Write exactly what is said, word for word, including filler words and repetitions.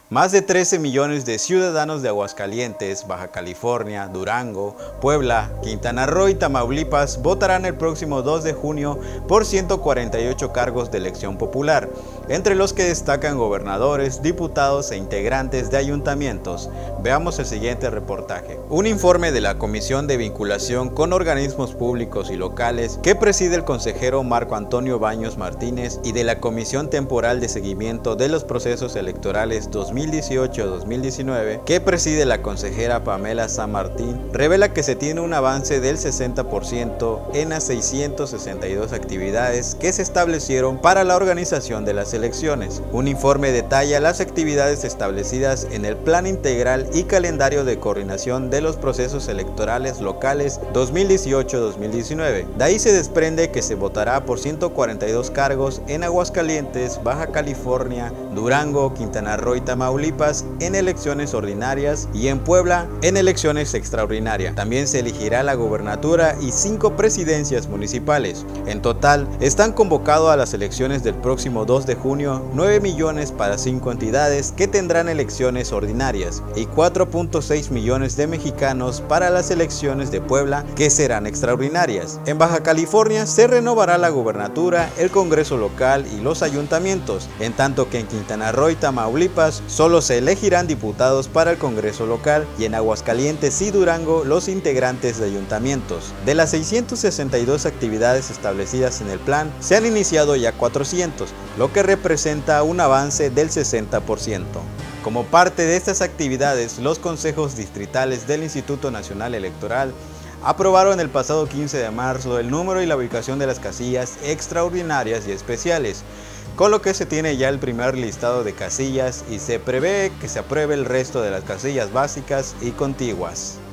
Más de trece millones de ciudadanos de Aguascalientes, Baja California, Durango, Puebla, Quintana Roo y Tamaulipas votarán el próximo dos de junio por ciento cuarenta y ocho cargos de elección popular, entre los que destacan gobernadores, diputados e integrantes de ayuntamientos. Veamos el siguiente reportaje. Un informe de la Comisión de Vinculación con Organismos Públicos y Locales que preside el consejero Marco Antonio Baños Martínez y de la Comisión Temporal de Seguimiento de los Procesos Electorales dos mil dieciocho a dos mil diecinueve que preside la consejera Pamela San Martín revela que se tiene un avance del sesenta por ciento en las seiscientas sesenta y dos actividades que se establecieron para la organización de las elecciones. Un informe detalla las actividades establecidas en el Plan Integral y Calendario de Coordinación de los Procesos Electorales Locales dos mil dieciocho a dos mil diecinueve. De ahí se desprende que se votará por ciento cuarenta y dos cargos en Aguascalientes, Baja California, Durango, Quintana Roo y Tamaulipas en elecciones ordinarias y en Puebla en elecciones extraordinarias. También se elegirá la gobernatura y cinco presidencias municipales. En total, están convocados a las elecciones del próximo dos de junio nueve millones para cinco entidades que tendrán elecciones ordinarias y cuatro punto seis millones de mexicanos para las elecciones de Puebla que serán extraordinarias. En Baja California se renovará la gobernatura, el Congreso local y los ayuntamientos, en tanto que en Quintana Roo y Tamaulipas solo se elegirán diputados para el Congreso local y en Aguascalientes y Durango los integrantes de ayuntamientos. De las seiscientas sesenta y dos actividades establecidas en el plan, se han iniciado ya cuatrocientas, lo que representa un avance del sesenta por ciento. Como parte de estas actividades, los consejos distritales del Instituto Nacional Electoral aprobaron el pasado quince de marzo el número y la ubicación de las casillas extraordinarias y especiales, con lo que se tiene ya el primer listado de casillas y se prevé que se apruebe el resto de las casillas básicas y contiguas.